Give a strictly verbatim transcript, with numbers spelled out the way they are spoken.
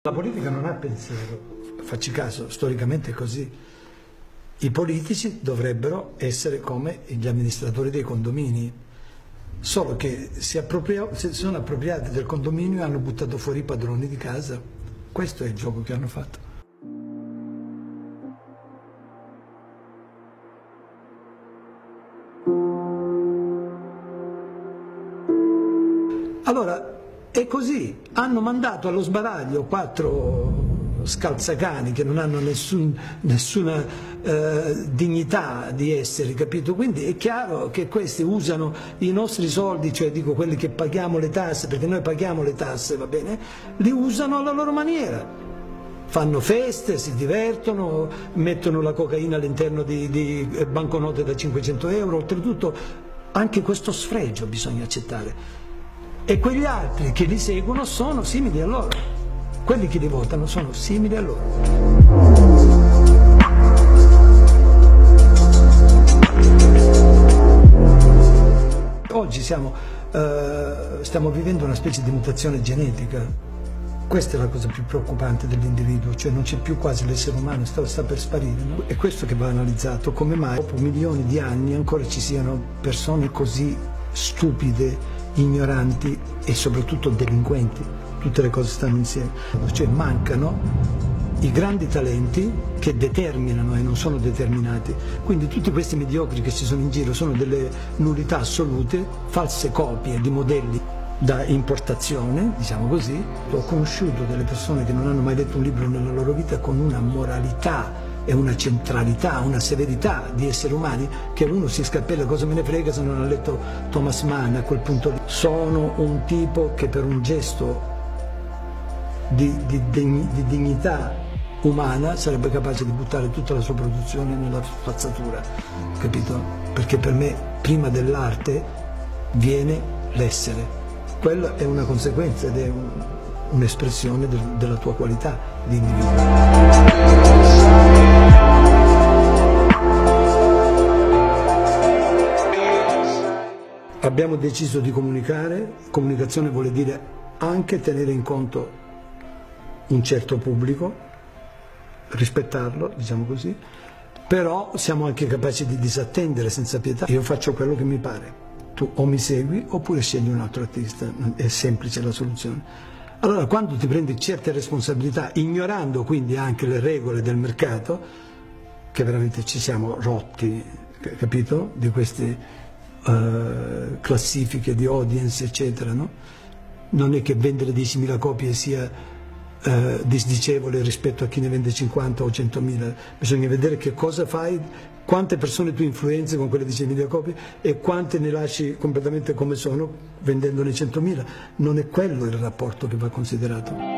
La politica non ha pensiero, facci caso, storicamente è così. I politici dovrebbero essere come gli amministratori dei condomini, solo che si, si sono appropriati del condominio e hanno buttato fuori i padroni di casa. Questo è il gioco che hanno fatto. Allora, è così, hanno mandato allo sbaraglio quattro scalzacani che non hanno nessun, nessuna eh, dignità di essere, capito? Quindi è chiaro che questi usano i nostri soldi, cioè dico quelli che paghiamo le tasse, perché noi paghiamo le tasse, va bene? Li usano alla loro maniera. Fanno feste, si divertono, mettono la cocaina all'interno di, di banconote da cinquecento euro, oltretutto anche questo sfregio bisogna accettare. E quegli altri che li seguono sono simili a loro, quelli che li votano sono simili a loro. Oggi siamo, eh, stiamo vivendo una specie di mutazione genetica, questa è la cosa più preoccupante dell'individuo, cioè non c'è più quasi l'essere umano, sta, sta per sparire, no? È questo che va analizzato, come mai dopo milioni di anni ancora ci siano persone così stupide, ignoranti e soprattutto delinquenti. Tutte le cose stanno insieme, cioè mancano i grandi talenti che determinano e non sono determinati, quindi tutti questi mediocri che ci sono in giro sono delle nullità assolute, false copie di modelli da importazione, diciamo così. Ho conosciuto delle persone che non hanno mai letto un libro nella loro vita con una moralità e una centralità, una severità di esseri umani che uno si scappella, cosa me ne frega se non ha letto Thomas Mann a quel punto lì. Sono un tipo che per un gesto di, di, di, di dignità umana sarebbe capace di buttare tutta la sua produzione nella spazzatura, capito? Perché per me prima dell'arte viene l'essere, quella è una conseguenza ed è un, un'espressione del, della tua qualità di individuo. Abbiamo deciso di comunicare, comunicazione vuole dire anche tenere in conto un certo pubblico, rispettarlo, diciamo così, però siamo anche capaci di disattendere senza pietà. Io faccio quello che mi pare, tu o mi segui oppure scegli un altro artista, è semplice la soluzione. Allora quando ti prendi certe responsabilità, ignorando quindi anche le regole del mercato, che veramente ci siamo rotti, capito, di queste Uh, classifiche di audience eccetera, no? Non è che vendere diecimila copie sia uh, disdicevole rispetto a chi ne vende cinquanta o centomila, bisogna vedere che cosa fai, quante persone tu influenzi con quelle diecimila copie e quante ne lasci completamente come sono vendendone centomila. Non è quello il rapporto che va considerato.